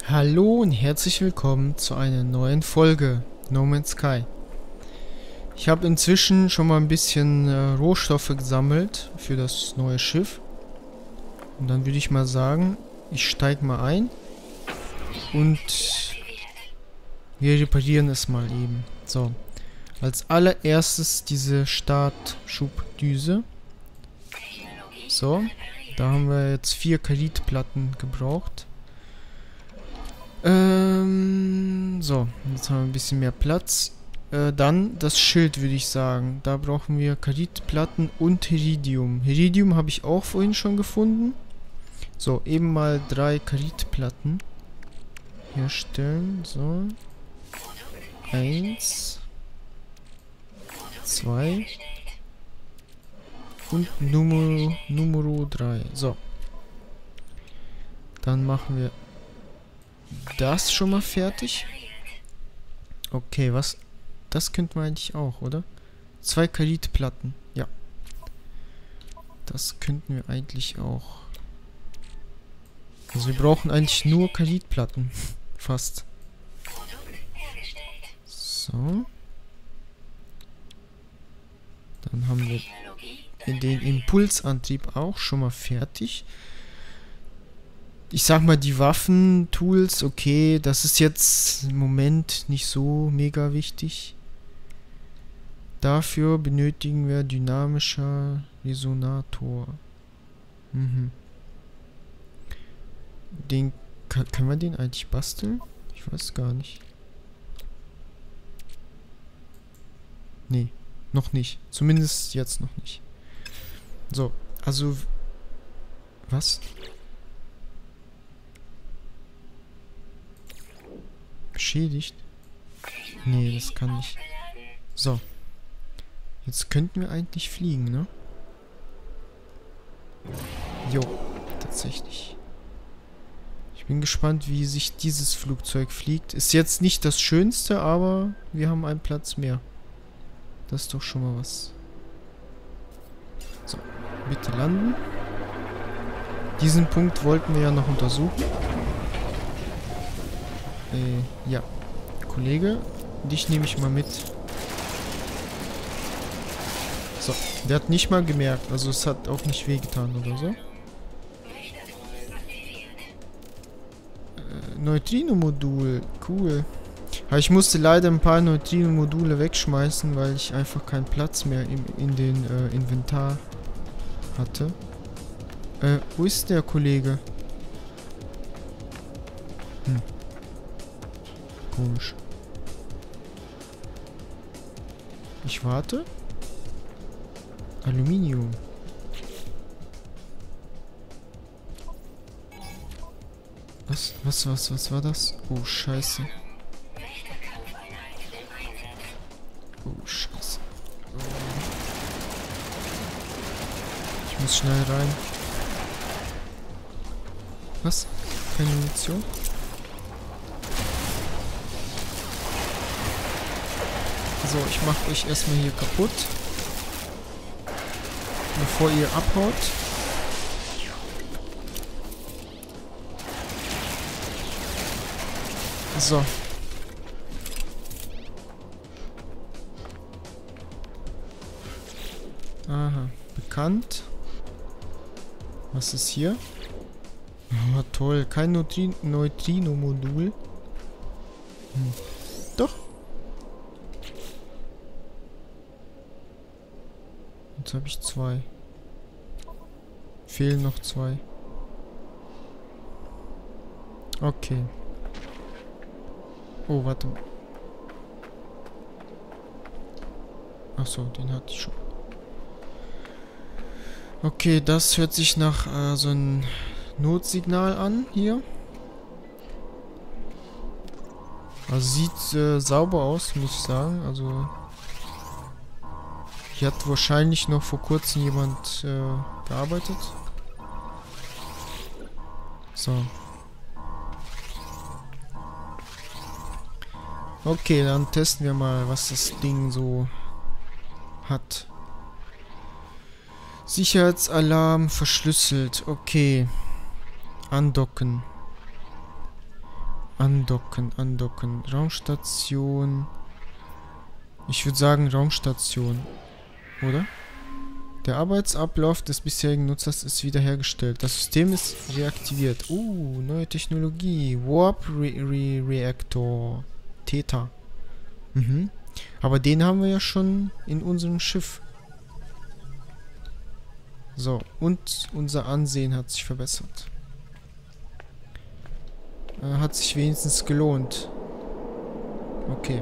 Hallo und herzlich willkommen zu einer neuen Folge No Man's Sky. Ich habe inzwischen schon mal ein bisschen Rohstoffe gesammelt für das neue Schiff. Und dann würde ich mal sagen, ich steige mal ein und wir reparieren es mal eben. So, als allererstes diese Startschubdüse. So, da haben wir jetzt 4 Karitplatten gebraucht. So, jetzt haben wir ein bisschen mehr Platz. Dann das Schild, würde ich sagen. Da brauchen wir Karitplatten und Heridium. Heridium habe ich auch vorhin schon gefunden. So, eben mal 3 Karitplatten herstellen. So. 1, 2 und Numero 3. So. Dann machen wir das schon mal fertig. Okay, was? Das könnten wir eigentlich auch, oder? 2 Karitplatten. Ja. Das könnten wir eigentlich auch. Also wir brauchen eigentlich nur Karitplatten. Fast. So. Dann haben wir den Impulsantrieb auch schon mal fertig. Ich sag mal, die Waffen, Tools, okay, das ist jetzt im Moment nicht so mega wichtig. Dafür benötigen wir dynamischer Resonator. Können wir den eigentlich basteln? Ich weiß gar nicht. Nee, noch nicht. Zumindest jetzt noch nicht. So, also... Was? Beschädigt? Nee, das kann nicht. So. Jetzt könnten wir eigentlich fliegen, ne? Jo, tatsächlich. Ich bin gespannt, wie sich dieses Flugzeug fliegt. Ist jetzt nicht das Schönste, aber wir haben einen Platz mehr. Das ist doch schon mal was. So, bitte landen. Diesen Punkt wollten wir ja noch untersuchen. Ja. Kollege, dich nehme ich mal mit. So, der hat nicht mal gemerkt, also es hat auch nicht wehgetan oder so. Neutrino-Modul, cool. Aber ich musste leider ein paar Neutrino-Module wegschmeißen, weil ich einfach keinen Platz mehr in den Inventar hatte. Wo ist der Kollege? Komisch. Ich warte. Aluminium. Was war das? Oh, scheiße. Oh, scheiße. Oh. Ich muss schnell rein. Was? Keine Munition? So, ich mache euch erstmal hier kaputt. Bevor ihr abhaut. So. Aha, bekannt. Was ist hier? Oh, toll. Kein Neutrino-Modul. Doch. Jetzt habe ich 2. Fehlen noch 2. Okay. Oh, warte. Achso, den hatte ich schon. Okay, das hört sich nach so ein Notsignal an hier. Also sieht sauber aus, muss ich sagen. Also hier hat wahrscheinlich noch vor kurzem jemand gearbeitet. So. Okay, dann testen wir mal, was das Ding so hat. Sicherheitsalarm verschlüsselt. Okay. Andocken. Andocken, andocken. Raumstation. Ich würde sagen Raumstation. Oder? Der Arbeitsablauf des bisherigen Nutzers ist wiederhergestellt. Das System ist reaktiviert. Neue Technologie. Warp Reactor. Theta. Mhm. Aber den haben wir ja schon in unserem Schiff. So, und unser Ansehen hat sich verbessert. Hat sich wenigstens gelohnt. Okay.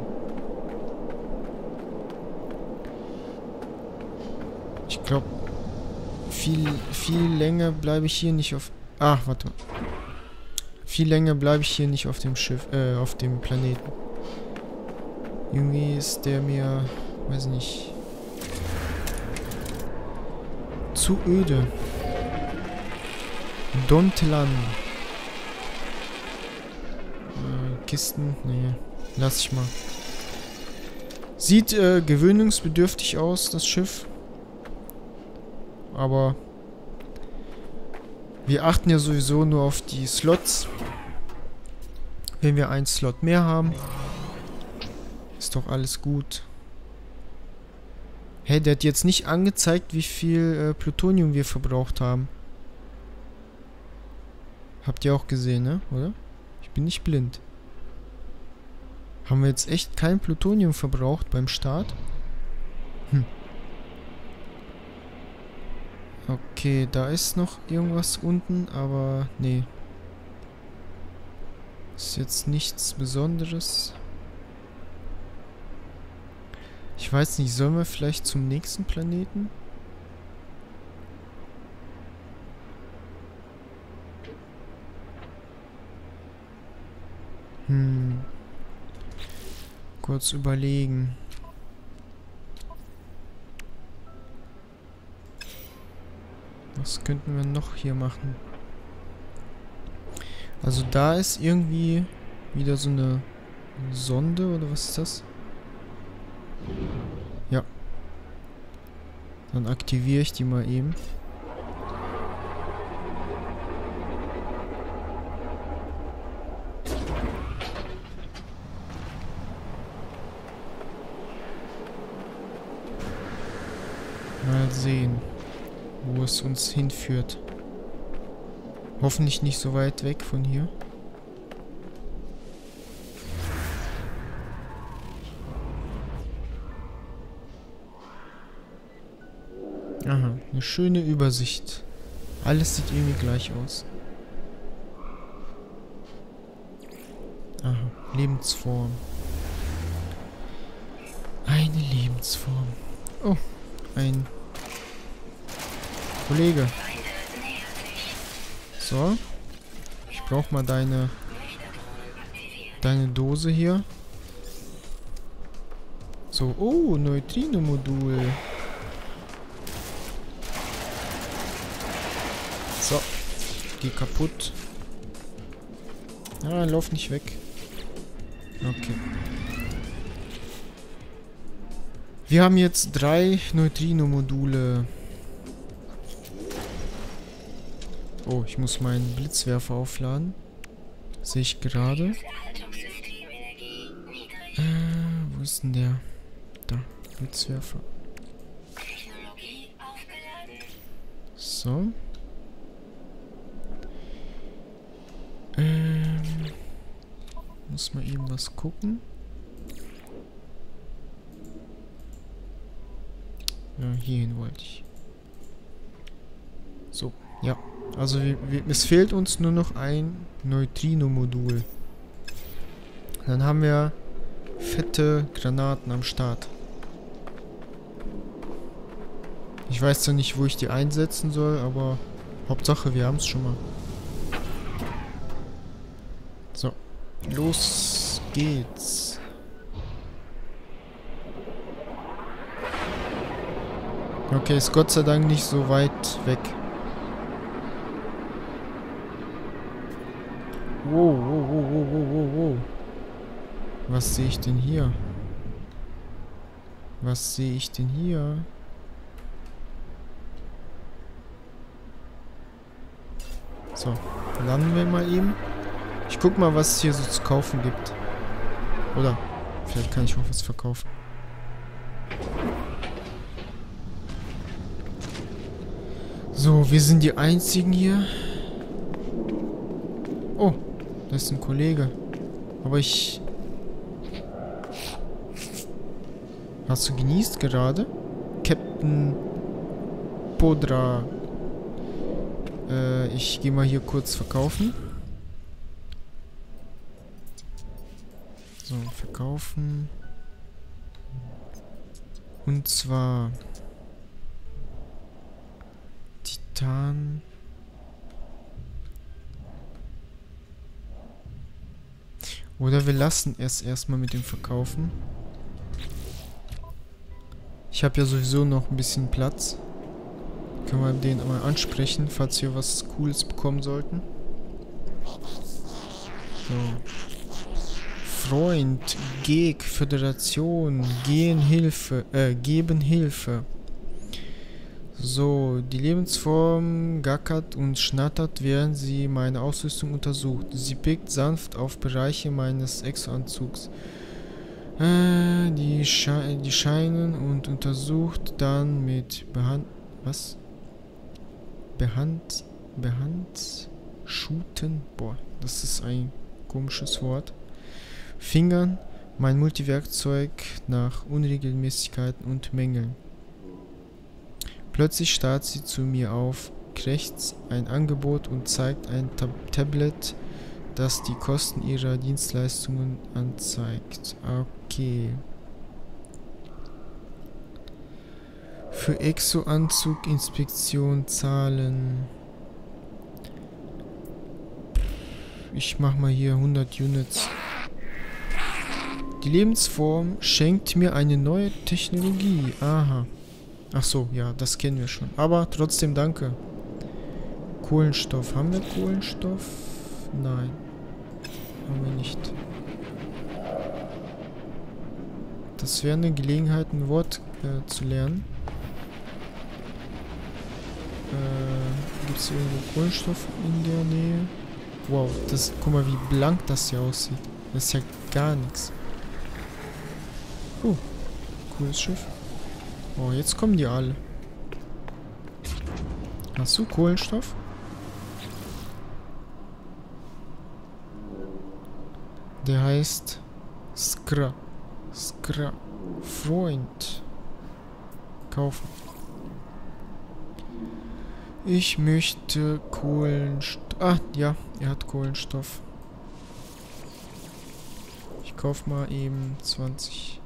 Ich glaube, viel länger bleibe ich hier nicht auf... Ah, warte mal. Viel länger bleibe ich hier nicht auf dem Schiff, auf dem Planeten. Irgendwie ist der mir, weiß nicht, zu öde. Dontlan. Kisten? Nee, lass ich mal. Sieht gewöhnungsbedürftig aus, das Schiff. Aber wir achten ja sowieso nur auf die Slots. Wenn wir einen Slot mehr haben, ist doch alles gut. Hey, der hat jetzt nicht angezeigt, wie viel Plutonium wir verbraucht haben. Habt ihr auch gesehen, ne? Oder? Ich bin nicht blind. Haben wir jetzt echt kein Plutonium verbraucht beim Start? Okay, da ist noch irgendwas unten, aber nee. Ist jetzt nichts Besonderes. Ich weiß nicht, sollen wir vielleicht zum nächsten Planeten? Kurz überlegen. Was könnten wir noch hier machen? Also da ist irgendwie wieder so eine Sonde, oder was ist das? Ja. Dann aktiviere ich die mal eben. Mal sehen, wo es uns hinführt. Hoffentlich nicht so weit weg von hier. Aha, eine schöne Übersicht. Alles sieht irgendwie gleich aus. Aha, Lebensform. Eine Lebensform. Oh, ein Kollege. So. Ich brauche mal deine Dose hier. So, oh, Neutrino-Modul. So. Geh kaputt. Ah, lauf nicht weg. Okay. Wir haben jetzt 3 Neutrino-Module. Oh, ich muss meinen Blitzwerfer aufladen. Sehe ich gerade. Wo ist denn der? Da, Blitzwerfer. So. Muss mal eben was gucken. Ja, hierhin wollte ich. So, ja. Also es fehlt uns nur noch ein Neutrino-Modul. Dann haben wir fette Granaten am Start. Ich weiß zwar nicht, wo ich die einsetzen soll, aber Hauptsache, wir haben es schon mal. So, los geht's. Okay, ist Gott sei Dank nicht so weit weg. Wow, wow, wow, wow, wow, wow, wow. Was sehe ich denn hier? Was sehe ich denn hier? So, landen wir mal eben. Ich guck mal, was es hier so zu kaufen gibt. Oder vielleicht kann ich auch was verkaufen. So, wir sind die Einzigen hier. Oh, da ist ein Kollege. Aber ich... Hast du genießt gerade? Captain Podra. Ich gehe mal hier kurz verkaufen. So, verkaufen. Und zwar... Titan... Oder wir lassen es erstmal mit dem Verkaufen. Ich habe ja sowieso noch ein bisschen Platz. Können wir den mal ansprechen, falls wir was Cooles bekommen sollten. So. Freund, Geg, Föderation, geben Hilfe. So, die Lebensform gackert und schnattert, während sie meine Ausrüstung untersucht. Sie pickt sanft auf Bereiche meines Exoanzugs. Die scheinen und untersucht dann mit Shooten? Boah, das ist ein komisches Wort. Fingern mein Multiwerkzeug nach Unregelmäßigkeiten und Mängeln. Plötzlich starrt sie zu mir auf, krächzt ein Angebot und zeigt ein Tablet, das die Kosten ihrer Dienstleistungen anzeigt. Okay. Für Exo-Anzug Inspektion zahlen. Ich mach mal hier 100 Units. Die Lebensform schenkt mir eine neue Technologie. Aha. Ach so, ja, das kennen wir schon. Aber trotzdem danke. Kohlenstoff. Haben wir Kohlenstoff? Nein. Haben wir nicht. Das wäre eine Gelegenheit, ein Wort zu lernen. Gibt es irgendwo Kohlenstoff in der Nähe? Wow, das, guck mal, wie blank das hier aussieht. Das ist ja gar nichts. Cooles Schiff. Oh, jetzt kommen die alle. Hast du Kohlenstoff? Der heißt Skra. Freund. Kaufen. Ich möchte Kohlenstoff. Ah, ja, er hat Kohlenstoff. Ich kauf mal eben 20.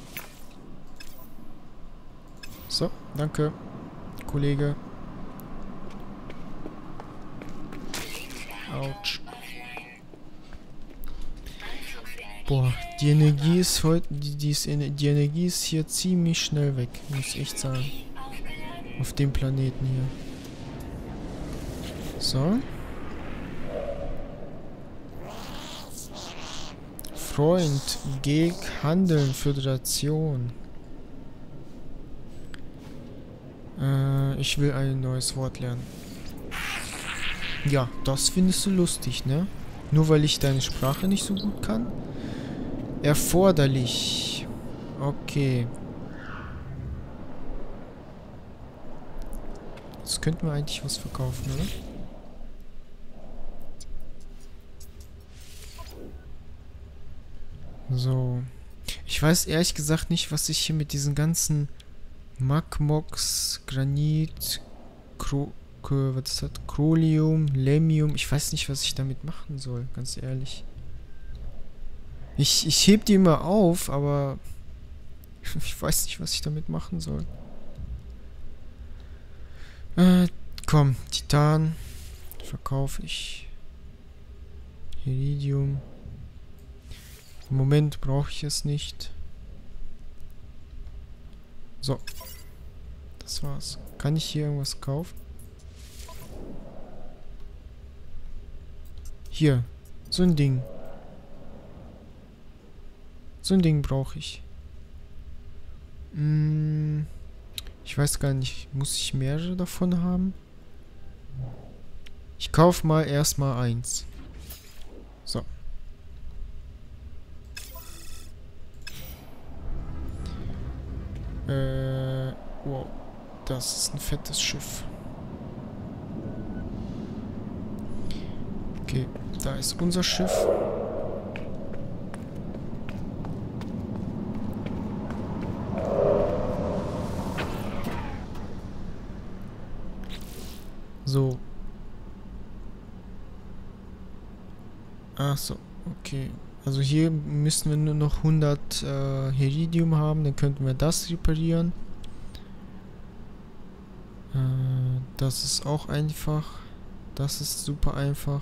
So, danke, Kollege. Autsch. Boah, die Energie ist heute, die Energie ist hier ziemlich schnell weg, muss ich echt sagen. Auf dem Planeten hier. So. Freund, gegen Handeln, Föderation. Ich will ein neues Wort lernen. Ja, das findest du lustig, ne? Nur weil ich deine Sprache nicht so gut kann? Erforderlich. Okay. Jetzt könnten wir eigentlich was verkaufen, oder? So. Ich weiß ehrlich gesagt nicht, was ich hier mit diesen ganzen Magmox, Granit, was ist das? Krolium, Lemium. Ich weiß nicht, was ich damit machen soll, ganz ehrlich. Ich heb die immer auf, aber ich weiß nicht, was ich damit machen soll. Komm, Titan verkaufe ich. Iridium. Im Moment brauche ich es nicht. So. Das war's. Kann ich hier irgendwas kaufen? Hier. So ein Ding. So ein Ding brauche ich. Ich weiß gar nicht. Muss ich mehrere davon haben? Ich kaufe mal erstmal eins. So. Wow. Das ist ein fettes Schiff. Okay, da ist unser Schiff. So. Ach so, okay. Also hier müssen wir nur noch 100 Heridium haben, dann könnten wir das reparieren. Das ist auch einfach. Das ist super einfach.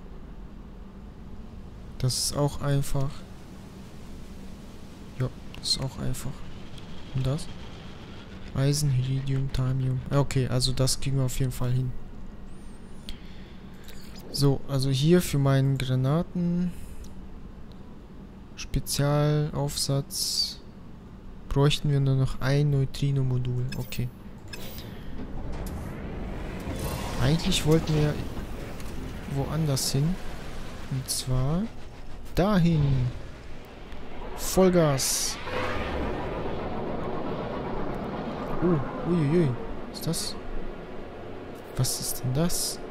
Das ist auch einfach. Ja, das ist auch einfach. Und das? Eisen, Heridium, Thamium. Okay, also das kriegen wir auf jeden Fall hin. So, also hier für meinen Granaten Spezialaufsatz bräuchten wir nur noch ein Neutrino-Modul. Okay. Eigentlich wollten wir woanders hin. Und zwar dahin. Vollgas. Oh, uiuiui. Was ist das? Was ist denn das?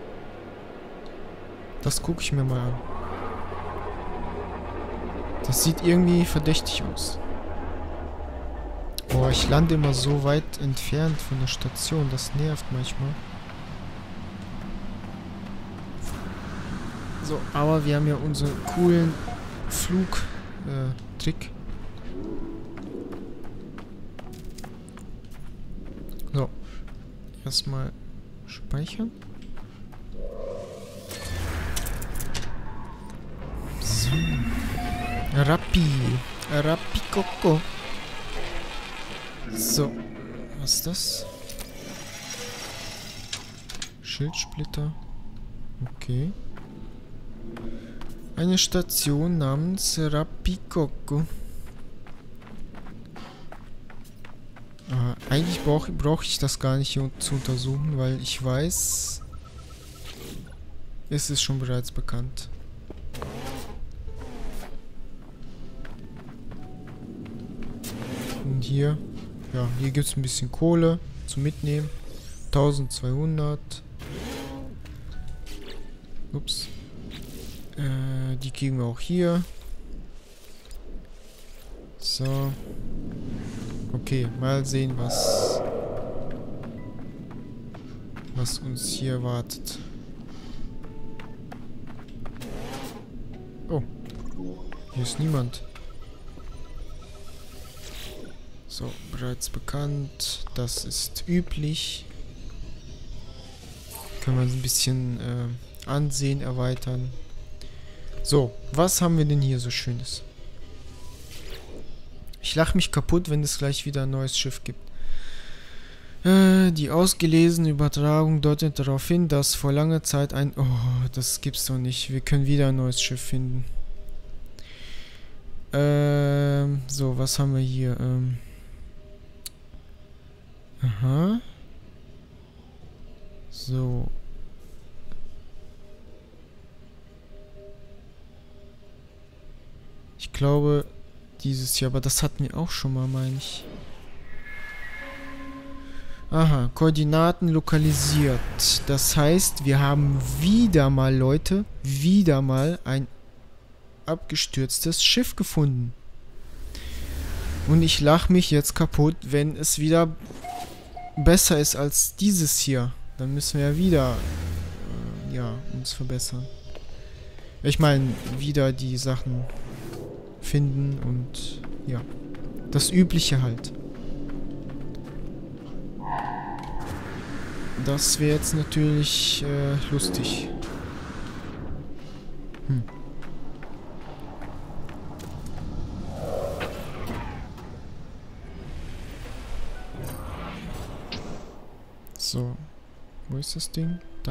Das gucke ich mir mal an. Das sieht irgendwie verdächtig aus. Boah, ich lande immer so weit entfernt von der Station. Das nervt manchmal. So, aber wir haben ja unseren coolen Flug-Trick. So. Erstmal speichern. So. Rappi-Coco. So. Was ist das? Schildsplitter. Okay. Eine Station namens Rappi-Coco. Eigentlich brauche ich das gar nicht hier zu untersuchen, weil ich weiß, es ist schon bereits bekannt. Und hier, ja, hier gibt es ein bisschen Kohle zum Mitnehmen. 1200. Ups. Die kriegen wir auch hier. So. Okay, mal sehen, was uns hier erwartet. Oh. Hier ist niemand. So, bereits bekannt. Das ist üblich. Können wir ein bisschen Ansehen erweitern. So, was haben wir denn hier so Schönes? Ich lache mich kaputt, wenn es gleich wieder ein neues Schiff gibt. Die ausgelesene Übertragung deutet darauf hin, dass vor langer Zeit ein... Oh, das gibt's doch nicht. Wir können wieder ein neues Schiff finden. So, was haben wir hier? Aha. So. Ich glaube, dieses hier, aber das hatten wir auch schon mal, meine ich. Aha, Koordinaten lokalisiert. Das heißt, wir haben wieder mal, Leute, wieder mal ein abgestürztes Schiff gefunden. Und ich lache mich jetzt kaputt, wenn es wieder besser ist als dieses hier. Dann müssen wir ja wieder, ja, uns verbessern. Ich meine, wieder die Sachen finden und, ja, das Übliche halt. Das wäre jetzt natürlich lustig. So. Wo ist das Ding? Da.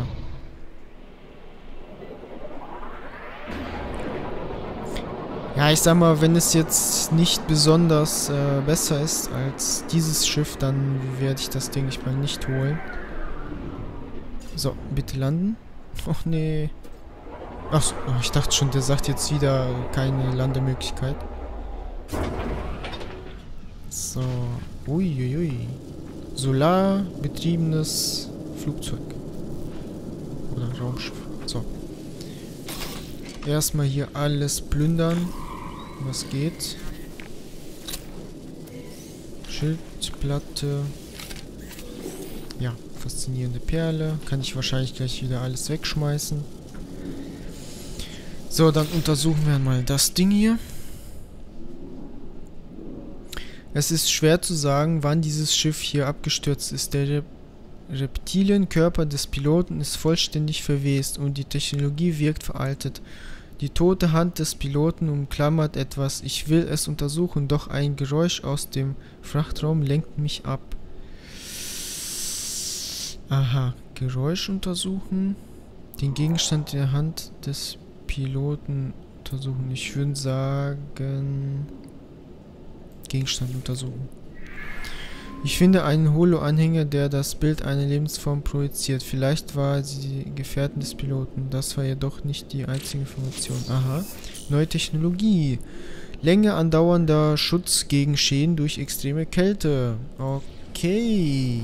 Ja, ich sag mal, wenn es jetzt nicht besonders besser ist als dieses Schiff, dann werde ich das Ding mal nicht holen. So, bitte landen. Och nee. Ach, ich dachte schon, der sagt jetzt wieder keine Landemöglichkeit. So. Uiuiui. Solarbetriebenes Flugzeug. Oder Raumschiff. So. Erstmal hier alles plündern. Was geht? Schildplatte. Ja, faszinierende Perle. Kann ich wahrscheinlich gleich wieder alles wegschmeißen. So, dann untersuchen wir mal das Ding hier. Es ist schwer zu sagen, wann dieses Schiff hier abgestürzt ist. Der Reptilienkörper des Piloten ist vollständig verwest und die Technologie wirkt veraltet. Die tote Hand des Piloten umklammert etwas. Ich will es untersuchen, doch ein Geräusch aus dem Frachtraum lenkt mich ab. Aha, Geräusch untersuchen. Den Gegenstand in der Hand des Piloten untersuchen. Ich würde sagen... Gegenstand untersuchen. Ich finde einen Holo-Anhänger, der das Bild einer Lebensform projiziert. Vielleicht war sie die Gefährtin des Piloten. Das war jedoch nicht die einzige Information. Aha. Neue Technologie. Länger andauernder Schutz gegen Schäden durch extreme Kälte. Okay.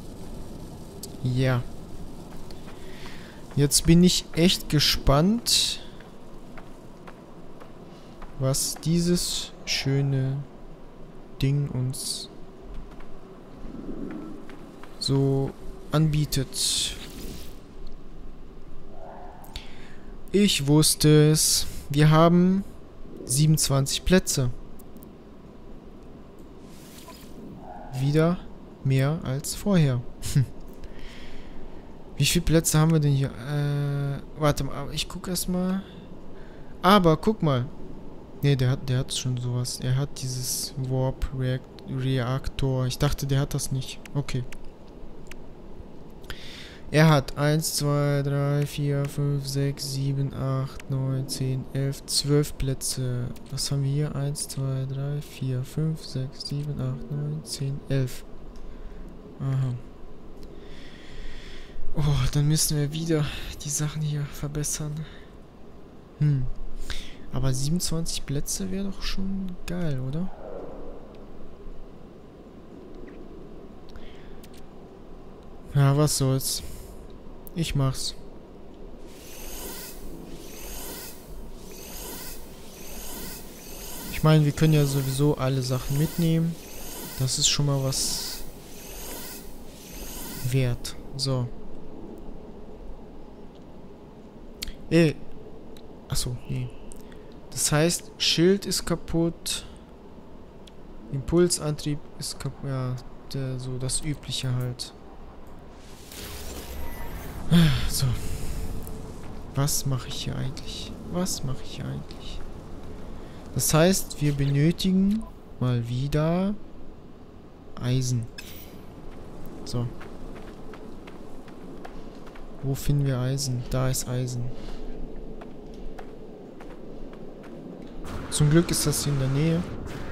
Ja. Jetzt bin ich echt gespannt, was dieses schöne Ding uns so anbietet. Ich wusste es. Wir haben 27 Plätze. Wieder mehr als vorher. Wie viele Plätze haben wir denn hier? Warte mal, ich gucke erstmal. Aber guck mal. Ne, der hat schon sowas. Er hat dieses Warp-Reaktor. Ich dachte, der hat das nicht. Okay. Er hat 1, 2, 3, 4, 5, 6, 7, 8, 9, 10, 11, 12 Plätze. Was haben wir hier? 1, 2, 3, 4, 5, 6, 7, 8, 9, 10, 11. Aha. Oh, dann müssen wir wieder die Sachen hier verbessern. Aber 27 Plätze wäre doch schon geil, oder? Ja, was soll's. Ich mach's. Ich meine, wir können ja sowieso alle Sachen mitnehmen. Das ist schon mal was wert. So. Achso, nee. Das heißt, Schild ist kaputt. Impulsantrieb ist kaputt. Ja, so das Übliche halt. So. Was mache ich hier eigentlich? Was mache ich hier eigentlich? Das heißt, wir benötigen mal wieder Eisen. So. Wo finden wir Eisen? Da ist Eisen. Zum Glück ist das in der Nähe.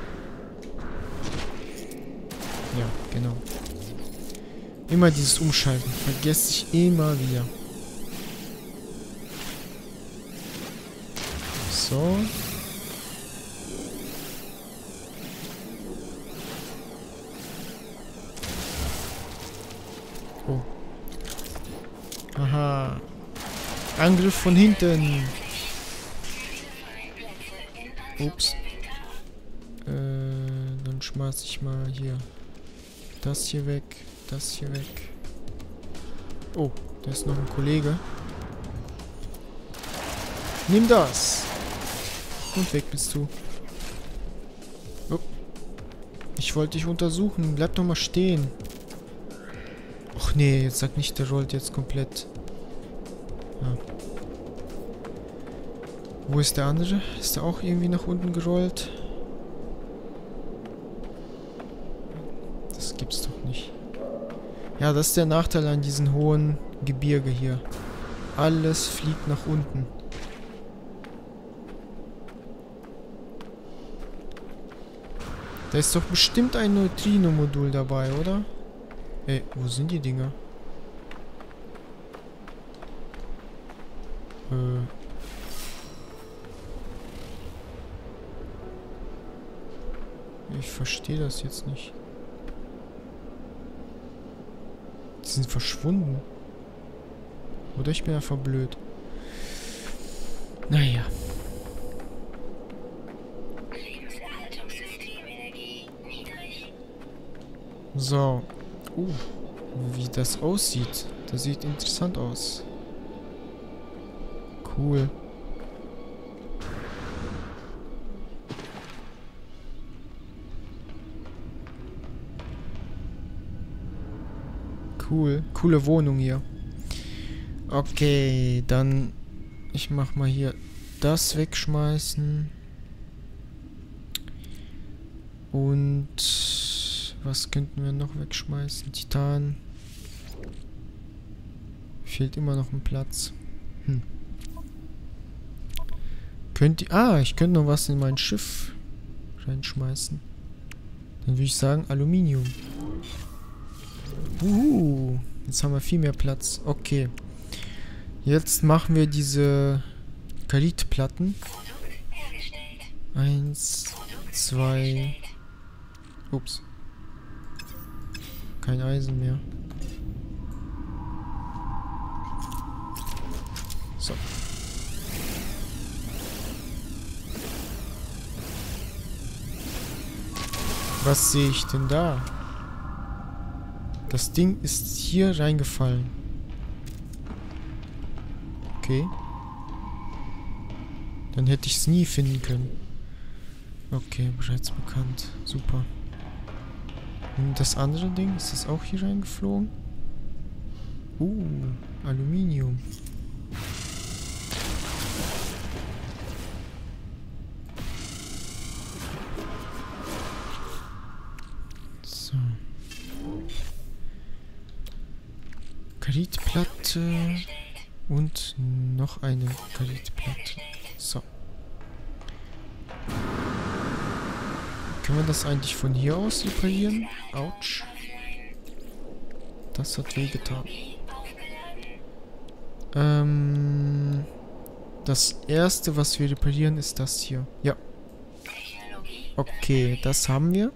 Ja, genau. Immer dieses Umschalten. Vergesse ich immer wieder. So. Oh. Aha. Angriff von hinten. Ups. Dann schmeiß ich mal hier das hier weg, das hier weg. Oh, da ist noch ein Kollege. Nimm das. Und weg bist du. Oh. Ich wollte dich untersuchen. Bleib doch mal stehen. Och nee, jetzt sag nicht, der rollt jetzt komplett. Ja. Wo ist der andere? Ist der auch irgendwie nach unten gerollt? Das gibt's doch nicht. Ja, das ist der Nachteil an diesen hohen Gebirge hier. Alles fliegt nach unten. Da ist doch bestimmt ein Neutrino-Modul dabei, oder? Ey, wo sind die Dinger? Ich verstehe das jetzt nicht. Die sind verschwunden. Oder ich bin einfach blöd. Naja. So. Wie das aussieht. Das sieht interessant aus. Cool. Cool. Coole Wohnung hier. Okay, dann... Ich mach mal hier das wegschmeißen. Und... Was könnten wir noch wegschmeißen? Titan. Fehlt immer noch ein Platz. Ich könnte noch was in mein Schiff reinschmeißen. Dann würde ich sagen Aluminium. Jetzt haben wir viel mehr Platz. Okay. Jetzt machen wir diese Karitplatten. 1, 2. Ups. Kein Eisen mehr. So. Was sehe ich denn da? Das Ding ist hier reingefallen. Okay. Dann hätte ich es nie finden können. Okay, bereits bekannt. Super. Und das andere Ding, ist das auch hier reingeflogen? Aluminium. So. Karitplatte und noch eine Karitplatte. So. Können wir das eigentlich von hier aus reparieren? Autsch. Das hat wehgetan. Das erste, was wir reparieren, ist das hier. Ja. Okay, das haben wir.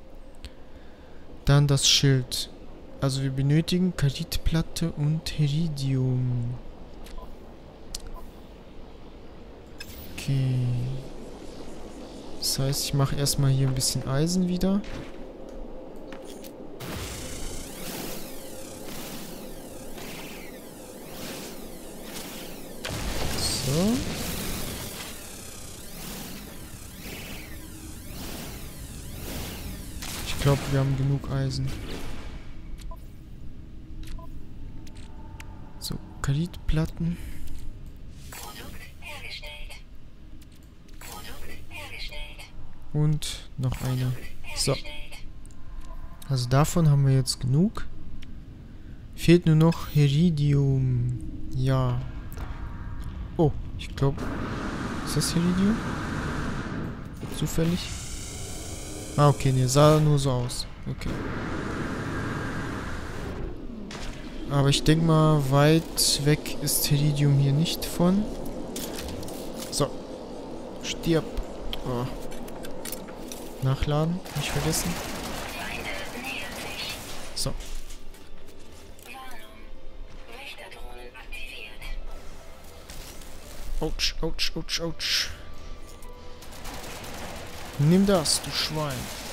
Dann das Schild. Also wir benötigen Karitplatte und Heridium. Okay. Das heißt, ich mache erstmal hier ein bisschen Eisen wieder. So. Ich glaube, wir haben genug Eisen. So, Karitplatten. Und noch eine. So. Also davon haben wir jetzt genug. Fehlt nur noch Heridium. Ja. Oh, ich glaube... Ist das Heridium? Zufällig? Ah, okay, ne, sah nur so aus. Okay. Aber ich denke mal, weit weg ist Heridium hier nicht von. So. Stirb. Oh. Nachladen, nicht vergessen. So. Autsch, autsch, autsch, autsch. Nimm das, du Schwein.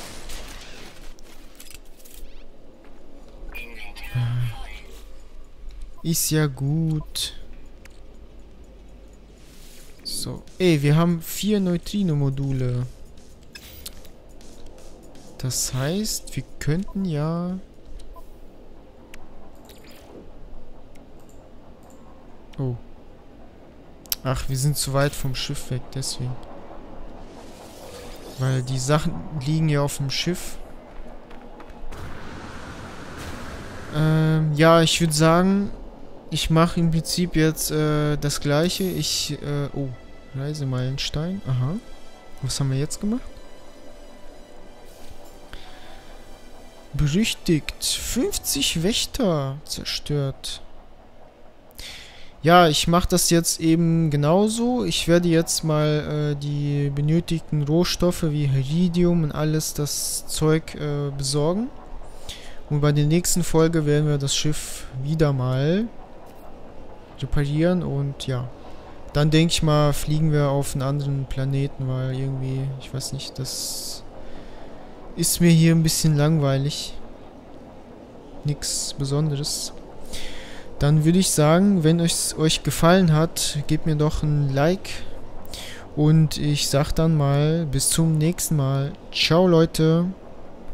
Ist ja gut. So. Ey, wir haben 4 Neutrino-Module. Das heißt, wir könnten ja... Oh. Ach, wir sind zu weit vom Schiff weg, deswegen. Weil die Sachen liegen ja auf dem Schiff. Ja, ich würde sagen, ich mache im Prinzip jetzt das gleiche. Oh, Reisemeilenstein. Aha. Was haben wir jetzt gemacht? Berüchtigt. 50 Wächter zerstört. Ja, ich mache das jetzt eben genauso. Ich werde jetzt mal die benötigten Rohstoffe wie Iridium und alles das Zeug besorgen. Und bei der nächsten Folge werden wir das Schiff wieder mal reparieren und ja. Dann denke ich mal, fliegen wir auf einen anderen Planeten, weil irgendwie, ich weiß nicht, das ist mir hier ein bisschen langweilig. Nichts Besonderes. Dann würde ich sagen, wenn es euch gefallen hat, gebt mir doch ein Like. Und ich sag dann mal, bis zum nächsten Mal. Ciao, Leute.